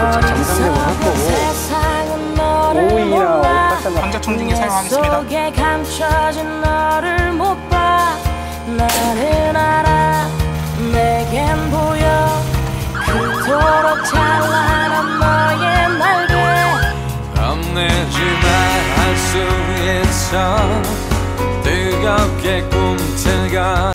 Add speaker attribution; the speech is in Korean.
Speaker 1: 정상적으로 할 거고 오이나
Speaker 2: 황자충징에 사용하겠습니다.
Speaker 3: 나는 알아 내겐 보여 그토록 찬란한 너의 날개
Speaker 4: 겁내지마 할 수 있어 뜨겁게 꿈틀거